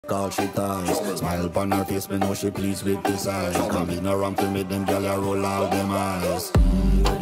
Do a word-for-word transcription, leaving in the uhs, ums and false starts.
All she ties, smile upon her face, me know she pleased with this eyes. Come in around to make them gyal a roll out them eyes. Mm,